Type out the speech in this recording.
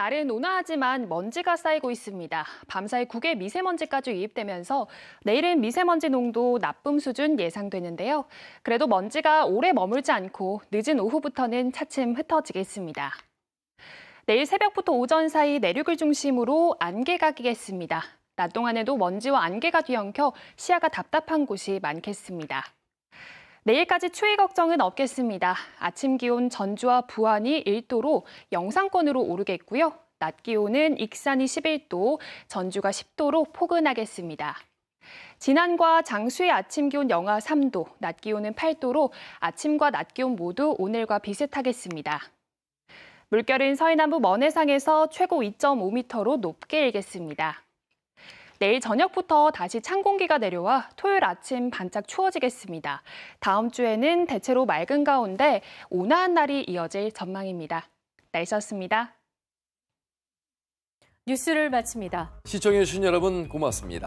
날은 온화하지만 먼지가 쌓이고 있습니다. 밤사이 국외 미세먼지까지 유입되면서 내일은 미세먼지 농도 나쁨 수준 예상되는데요. 그래도 먼지가 오래 머물지 않고 늦은 오후부터는 차츰 흩어지겠습니다. 내일 새벽부터 오전 사이 내륙을 중심으로 안개가 끼겠습니다. 낮 동안에도 먼지와 안개가 뒤엉켜 시야가 답답한 곳이 많겠습니다. 내일까지 추위 걱정은 없겠습니다. 아침 기온 전주와 부안이 1도로 영상권으로 오르겠고요. 낮 기온은 익산이 11도, 전주가 10도로 포근하겠습니다. 진안과 장수의 아침 기온 영하 3도, 낮 기온은 8도로 아침과 낮 기온 모두 오늘과 비슷하겠습니다. 물결은 서해남부 먼해상에서 최고 2.5m로 높게 일겠습니다. 내일 저녁부터 다시 찬 공기가 내려와 토요일 아침 반짝 추워지겠습니다. 다음 주에는 대체로 맑은 가운데 온화한 날이 이어질 전망입니다. 날씨였습니다. 뉴스를 마칩니다. 시청해주신 여러분 고맙습니다.